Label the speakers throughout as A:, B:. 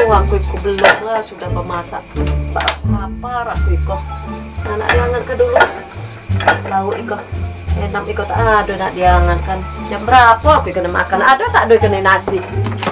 A: aku belum lah sudah pemasak. Lapar aku iko. Anak diangat ke dulu. Lauk iko. Enak iko tak ada nak diangat kan. Jam berapa aku kena makan? Ada tak ada kena nasi?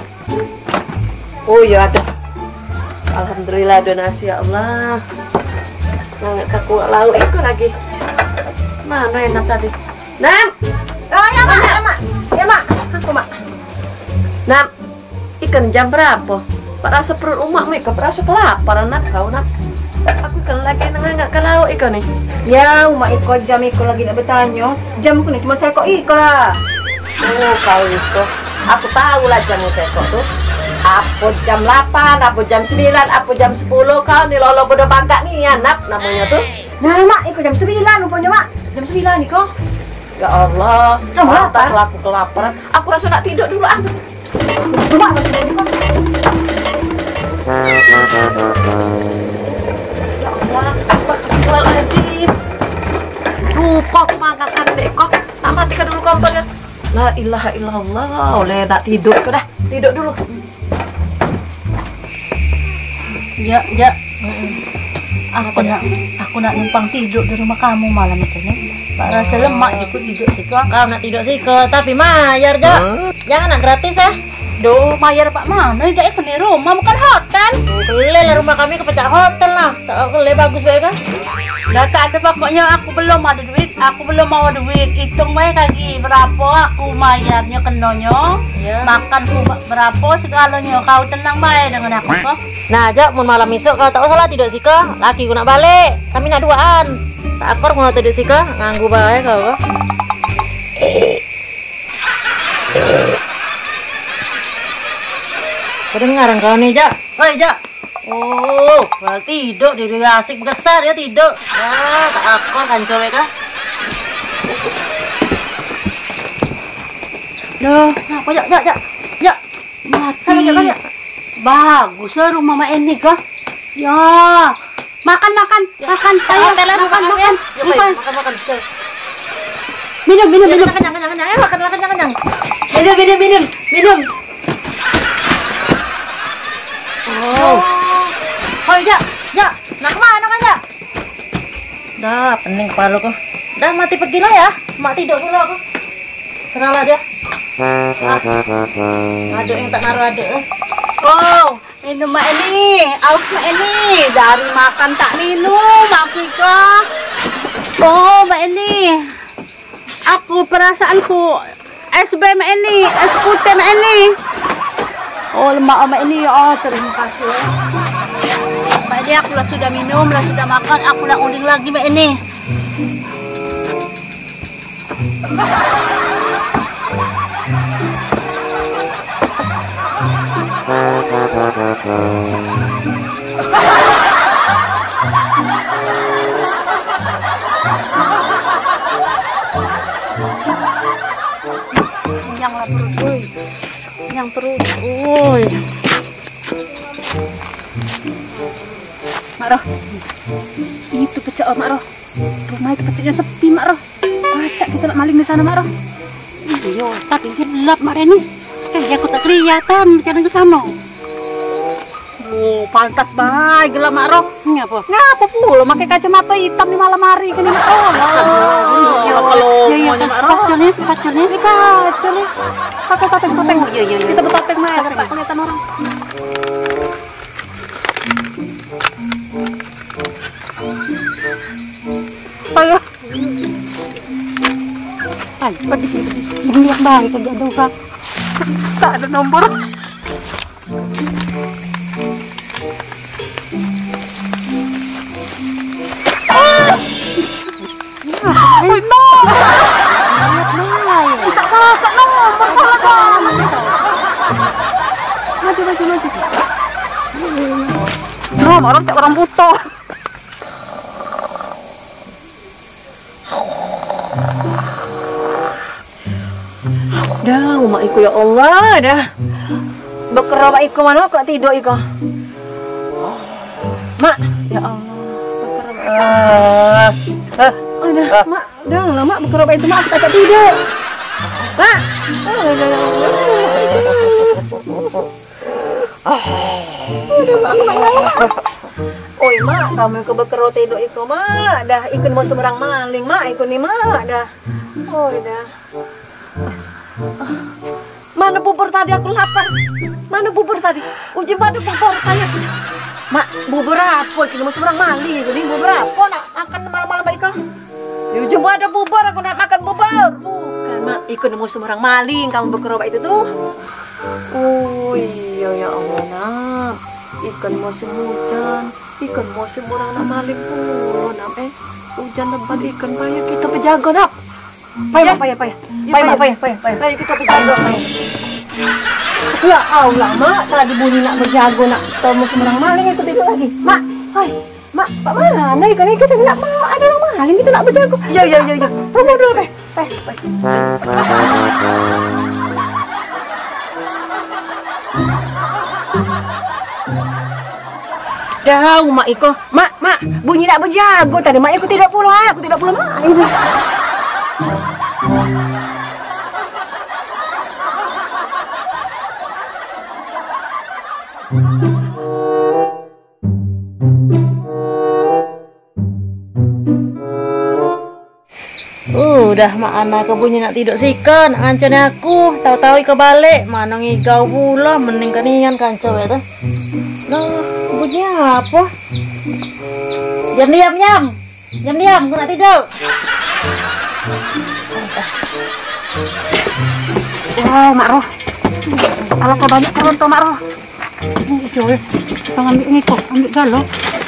A: Oh ya ada. Alhamdulillah ada nasi ya Allah. Nggak kaku lauk iko lagi. Mana enak tadi? Nam.
B: Oh ya mak, ya mak, ya mak. Aku mak.
A: Nam. Ikan jam berapa? Pak rasa perut umak mek, rasa kelaparan nak kau nak. Aku kan lagi nggak ke laut ikan nih.
B: Ya, umak iko jam iko lagi nak bertanya. Jam aku ni cuma sekok iko lah.
A: Oh kau itu. Aku tahu lah jamu sekok tuh. Apa jam 8, apa jam 9, apa jam 10 kau nih lolo bodoh bangka nih anak namanya tuh.
B: Nah mak, iko jam 9 rupanya mak. Jam 9 iko.
A: Ya Allah,
B: kamu
A: atas aku kelaparan. Aku rasa nak tidur dulu ah.
B: Mak macam ni iko.
A: Ya Allah, astagfirullahaladzim. Lupa aku mengangkatkan dek kok. Tak matikan dulu kompornya. La ilaha illallah. Oleh nak tidur ke dah. Tidur dulu.
C: Ya. Aku nak numpang tidur di rumah kamu malam itu nih. Pak rasa lemak ikut tidur situ.
D: Kau nak tidur sih ke, tapi bayar aja. Jangan nak gratis ya.
C: Duh, bayar Pak mana? Tidak ikut di rumah, bukan hotel.
D: Kelih lah rumah kami kepecah hotel lah. Tak kelih bagus baik kan?
C: Lah tak ada pokoknya aku belum ada duit. Aku belum mau duit. Hitung baik lagi berapa aku bayarnya kenonyo.
D: Ya.
C: Makan ku berapa segalanya. Kau tenang baik dengan aku kok.
D: Nah, aja mau malam esok kalau tak usah lah tidur sih kok. Laki ku nak balik. Kami nak duaan. Tak akor mau tidur sih kok. Nganggu baik kau kok. Kedengaran kau nih, Jak? Oi, Jak. Oh, kalau tidur diri asik besar ya tidur. Ya, tak akor kan cewek kah?
C: Loh, apa Jak? Mati.
D: Sama Jak.
C: Bagus lah rumah Mak Eni kah? Ya. Makan.
D: Ya.
C: Makan. Ayo, makan.
D: Ya, makan.
C: Minum.
D: Kenyang. Makan.
C: Minum.
D: Oh, Jak. Nak kemana kan, Jak? Dah, pening kepala kok. Dah mati pergi lah ya. Mak tidur dulu aku. Serahlah dia. Aduk yang tak naruh aduk.
C: Oh, minum Mak Eni. Aus Mak Eni. Dari makan tak minum, aku kah? Oh, Mak Eni. Aku perasaanku SB Mak Eni, es putih Mak Eni. Oh, lemak Mak Eni. Oh, terima kasih. Mak Eni, aku lah sudah minum, lah sudah makan. Aku nak uling lagi Mak Eni. Yang perut, woi. Mak Roh, itu pecah Mak Roh. Rumah itu pecahnya sepi Mak Roh. Baca kita nak maling di sana Mak Roh. Iya, tapi gelap Mak Reni. Kayak aku tak kelihatan jangan ke sana. Oh, pantas baik gelap Mak Roh. Ngapa pula pakai kacamata hitam di malam hari kan Mak Roh? Iya, kalau Mak Roh. Kacau nih. Pakai topeng. Iya. Kita bertopeng Mak, tak kelihatan orang. Ayo. Pedih. Lihat baik kerja doa. Tak ada nomor. Maju. Orang kayak orang buta.
A: Dah, umak iku ya Allah dah. Bekerja mak iku mana kok tidur iku. Mak, ya Allah. Udah, mak, dah lah mak bekerja itu mak tak tidur. Mak.
B: Udah mak, aku mak nyala. Oi mak, kamu ke beker roti do itu mak. Dah ikut mau seberang maling mak, ikut nih mak dah. Oh dah.
A: Mana bubur tadi, aku lapar. Mana bubur tadi? Uji mana bubur tanya.
B: Mak, bubur apa? Ikut mau seberang maling itu nih bubur apa? Nak makan malam-malam baik kau?
A: Uji ada bubur, aku nak makan bubur.
B: Bukan mak, ikut mau seberang maling kamu beker roti itu tuh.
A: Oh iya ya Allah nak. Ikan musim hujan, ikan musim orang nak maling puluh nak hujan lebat ikan payah kita berjaga nak.
B: Payah.
A: Payah kita berjaga payah.
B: Ya Allah mak, tadi bunyi nak berjago nak tahu mau seberang maling ikut tidur lagi. Mak, hai, mak, pak mana? Ikan kita nak mau ada orang maling kita nak berjago.
A: Ya.
B: Tunggu dulu deh. Dah, mak Iko. Mak, bunyi nak berjago tadi. Mak aku tidak pulang, mak. Ini.
D: Udah mak anak kebunyi nak tidur sika, nak ngancani aku. Tahu-tahu ika balik, mana ngigau pula, mending kanian kancau ya tuh. Loh, bunyi apa? Diam, aku nak tidur.
C: Wow, Mak Roh. Kalau kau banyak keronto, Mak Roh. Coba, jangan ambil ini kok, ambil galon.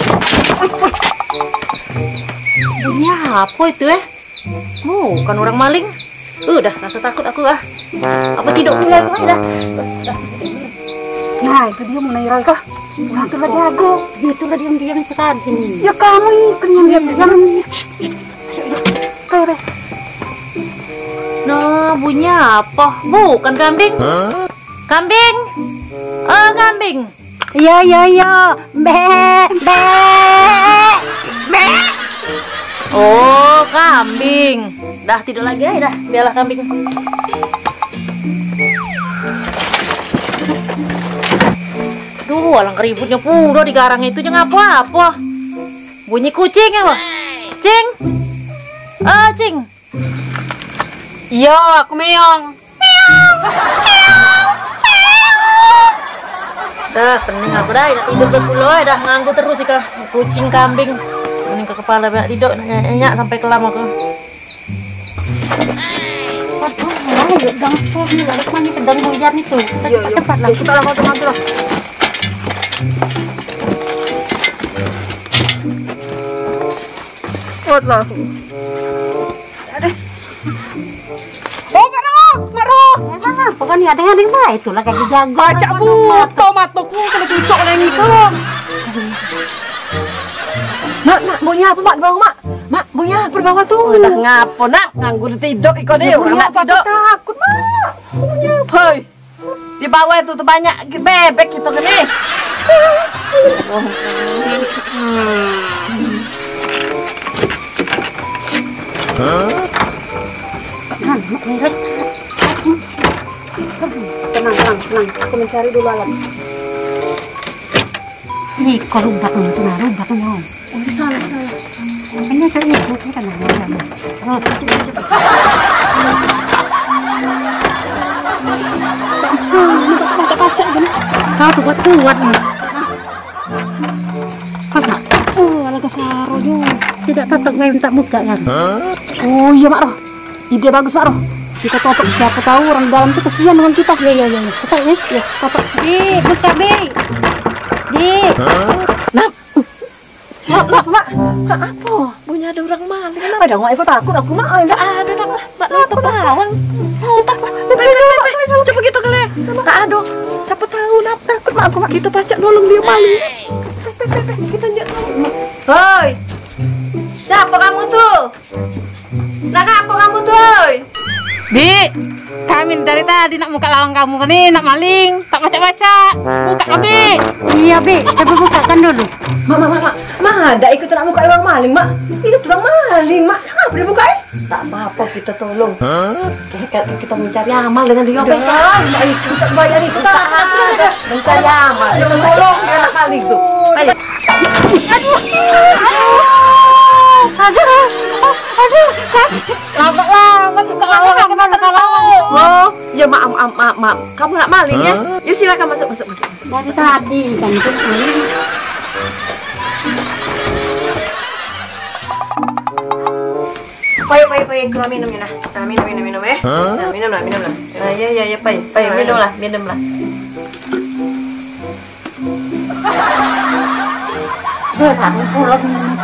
D: Bunyi apa itu bukan orang maling. Udah rasa takut aku ah. Apa tidur pula aku dah.
C: Nah, itu dia mau naik kah? Nah, itu lah jago. Itulah diam-diam sekarang sini.
B: Ya kamu ikut yang diam.
C: Kau deh.
D: Nah, bunyi apa? Bukan kambing. Kambing. Oh, kambing.
C: Ya. Be.
D: Oh, kambing. Dah tidur lagi ya, dah. Biarlah kambing. Duh, alang keributnya pura di garang itu jangan apa-apa. Bunyi kucing ya, Wah. Cing. Cing.
A: Iya, aku meong.
D: Dah, pening aku dah, nak tidur berpulau dah nganggu terus ika. Kucing kambing. Pening ke kepala banyak tidur, nyenyak sampai kelam aku.
C: Ayo, gangsor nih, balik mana sedang hujan itu. Cepat lah.
B: Kita langsung mati lah. Kuatlah.
C: Oh, Maro. Pokoknya ada yang baik itulah kayak dijaga.
A: Baca buto mataku kena cucok lagi ke.
B: Mak, bunyi apa mak di bawah mak? Mak, bunyi apa di bawah tuh?
A: Udah ngapo nak nganggur tidur iko deh orang nak tidur.
B: Takut mak. Bunyi apa?
A: Hoi. Di bawah itu tuh banyak bebek gitu kan nih.
B: Tenang. Aku mencari dulu alat.
C: Ini kalau rubaknya itu rubaknya.
B: Oh, di sana.
C: Ini tuh itu kan ada. Oh, baca gini. Kau tuh kuat nih. Apa? Ada kesaro juga. Tidak tetap minta buka kan? Oh iya Mak Roh. Ide bagus Mak Roh. Kita totok, siapa tahu orang dalam itu kesian dengan kita. Ya. Totok ya. Ya, totok. Buka Di.
B: Mak. Mak, apa?
A: Bunyi ada orang maling.
B: Ada nggak ikut takut aku mak? Enggak ada nak.
A: Mak nutup lawang.
B: Oh, takut.
A: Coba gitu kali. Tak ada. Siapa tahu nak takut mak aku mak gitu pacak nolong dia maling. Kita nyak tahu. Hoi. Siapa kamu tuh? Nak apa kamu tuh?
C: Bi, kami dari tadi nak buka lawang kamu kan nih, nak maling, tak baca-baca. Buka kan, Bi. Iya, Bi, coba bukakan dulu.
B: Mak ada ikut nak buka orang maling, Mak. Itu orang maling, Mak. Ngapa dibuka?
A: Tak apa-apa kita tolong. Kita mencari amal dengan dia.
B: Mak ikut tak bayar ikut tak.
A: Mencari amal. Kita tolong dia anak maling tuh. Ayo.
C: Aduh, lambat buka lawang kemana kalau?
A: Oh, ya maaf. Kamu nak maling ya? Yuk silakan masuk.
C: Dari tadi kan itu maling.
B: Pay, kita minum ya nah. Minum ya. Nah, minum lah.
A: Nah, ya, Pai, minum lah.
C: Berani pulang.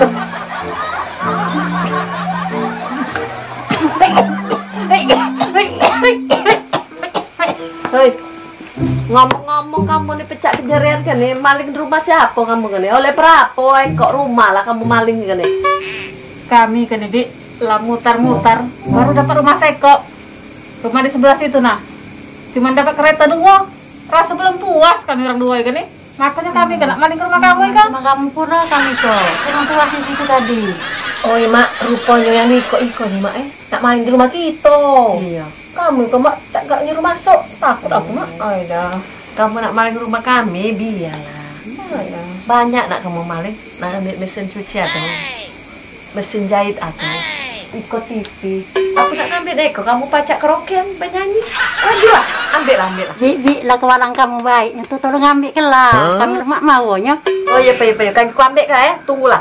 A: Hei, ngomong-ngomong kamu nih pecah kejarian kan nih, maling di rumah siapa kamu kan nih? Oleh berapa kok rumah lah kamu maling kan nih?
C: Kami kan Dik, lah mutar-mutar baru dapat rumah seko. Rumah di sebelah situ nah. Cuman dapat kereta dua. Rasa belum puas kami orang dua kan nih. Makanya kami kan nak maling ke rumah kamu kan?
D: Rumah kamu pura kami kok. Kurang puas di situ tadi.
B: Oh iya, Mak, rupanya yang iko nih, Mak. Nak maling di rumah kita.
A: Iya.
B: Kamu kok, Mak, tak gak nyuruh masuk. Takut aku, Mak. Aida.
A: Kamu nak maling rumah kami, biarlah.
B: Aida.
A: Banyak nak kamu maling, nak ambil mesin cuci atau mesin jahit atau ikut TV. Aku nak ambil deh, kamu pacak keroken, penyanyi. Ayo lah, ambil lah.
C: Bi, lah kewalang kamu baik. Itu tolong ambil ke lah. Kami rumah maunya.
A: Oh iya, Pai, kan aku ambil kah ya? Tunggulah.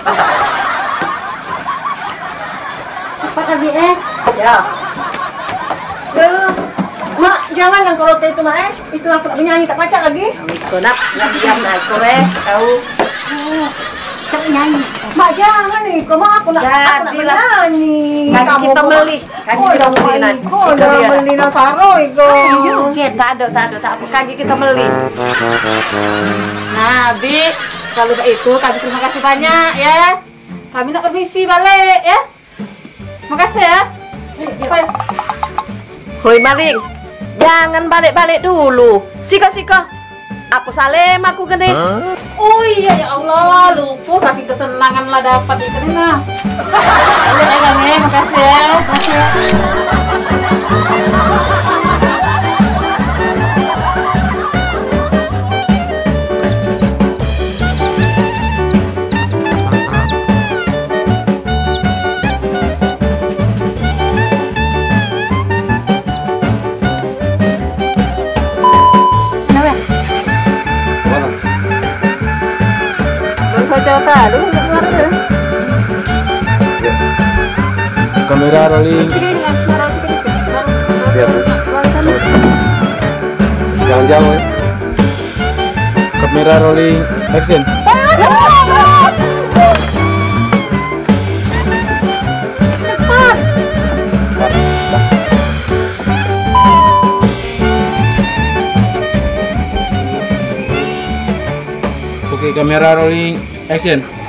C: Cepat Abi
A: Ya.
B: Mak, jangan yang kalau itu, Mak. Itu aku nak menyanyi, tak baca lagi.
A: Kau nak diam nak kau tahu.
C: Cepat nyanyi.
B: Mak, jangan nih. Mak, aku nak menyanyi.
A: Kaki kita beli. Kaki kita beli nanti.
B: Udah beli nasaro itu.
A: Tak ada. Kaki kita beli.
C: Nah, Bi, kalau itu kami terima kasih banyak ya. Kami nak permisi balik ya. Makasih ya.
A: Hoi maling, jangan balik dulu. Siko. Aku salem aku gede.
C: Oh iya ya Allah, lupa saking kesenangan lah dapat ikan ini nah. Boleh ya kami, makasih ya. Makasih ya.
E: Kamera rolling. Jangan jauh ya. Kamera rolling. Action. Oke, kamera rolling. Action.